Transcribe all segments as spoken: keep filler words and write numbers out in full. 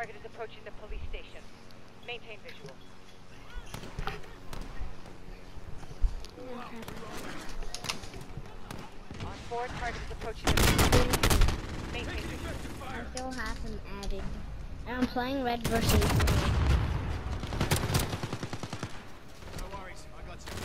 target is approaching the police station. Maintain visual. On four, target is approaching the police station. Maintain visual. I still have him added. And I'm playing Red versus Red. No worries, I got you.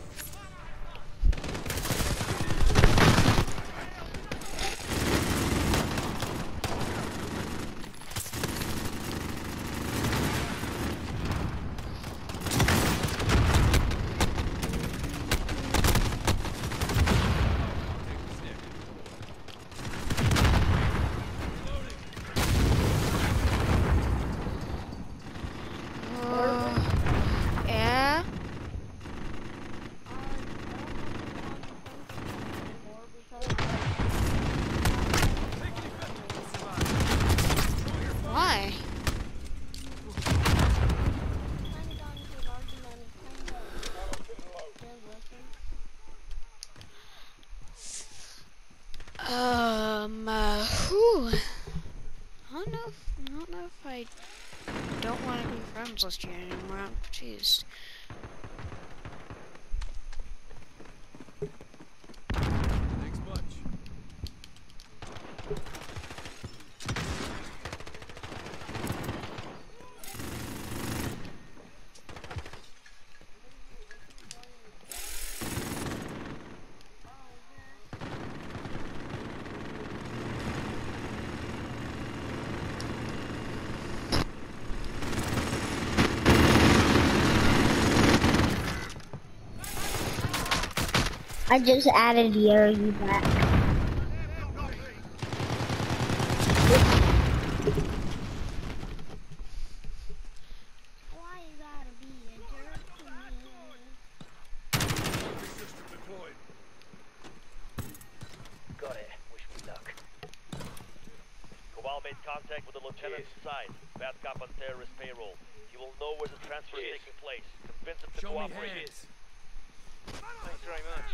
Um, uh, whew. I don't know if, I don't know if I don't want to be friends with you anymore. I'm confused. Thanks much. I just added Yuri back. Why you gotta be a jerk to me? System deployed. Got it. Wish me luck. Cobal made contact with the lieutenant's side. Bad cop on terrorist payroll. He will know where the transfer is taking place. Convince him to Show me cooperate. hands. Thanks very much.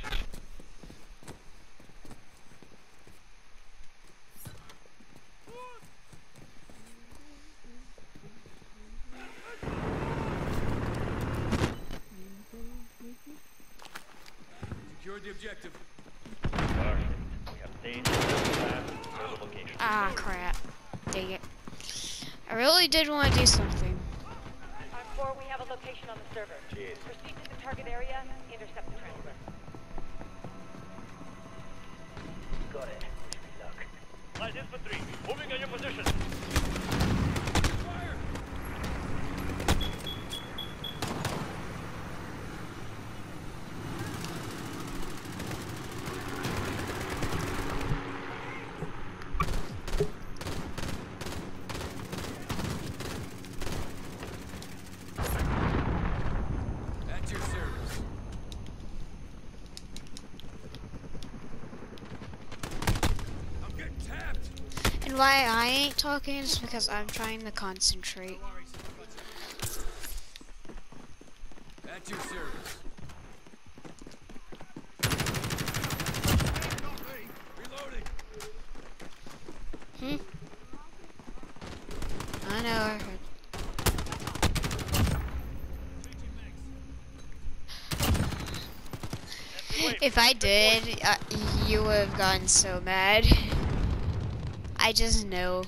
Secure the objective. Perfect. We have dangerous plan for the location. Ah, crap. Dang it. I really did want to do something. On four, we have a location on the server. Cheers. Proceed to the target area, intercept the transfer. Got it. Wish me luck. Light infantry, moving on your position. Fire! At your service. I'm getting tapped. And why I ain't talking is because I'm trying to concentrate. No worries, I got you. At your service. Reloading. Hmm? I know, I heard. If I did, uh, you would have gotten so mad. I just know.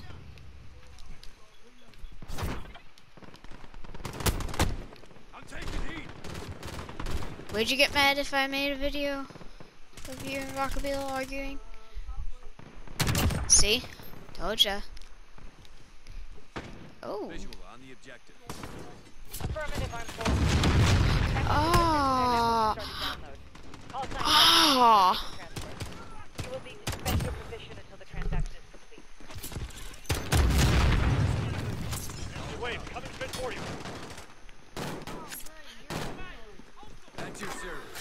I'm taking heat. Would you get mad if I made a video of you and Rockabilly arguing? See? Told ya. Oh. Visual on the objective. Affirmative on four. Oh. Call sign Oh. transfer. You will need to defend your position until the transaction is complete. Wave, coming straight for you. At your service.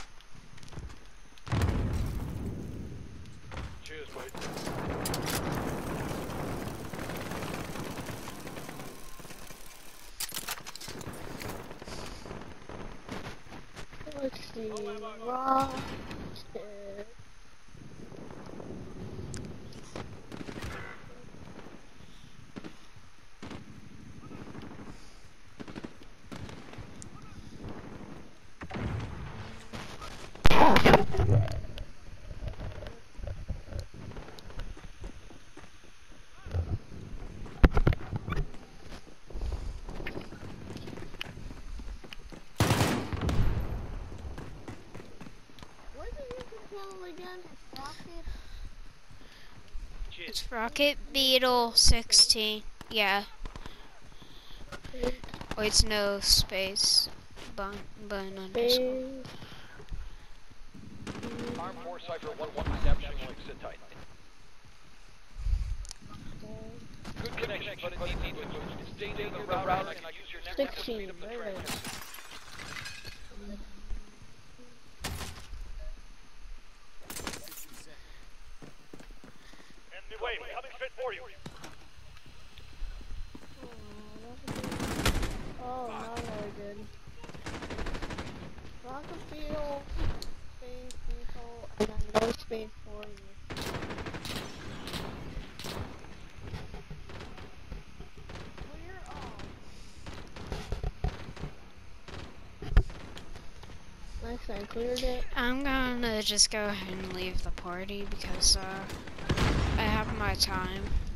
Cheers, mate. roster. What is your control again? Rocket? It's Rocket Beetle sixteen. Yeah. Wait, it's no space. Bun, bun underscore. Arm four Cypher one one reception, sit tight. Good connection, but it needs to stay near the router and I can use your network to speed up the transfer. Enemy wave, coming straight for you. Oh, now we're good. Rocket Beetle, Space Beetle, and then no space for you. Clear off. Nice, I cleared it. I'm gonna just go ahead and leave the party because uh, I have my time.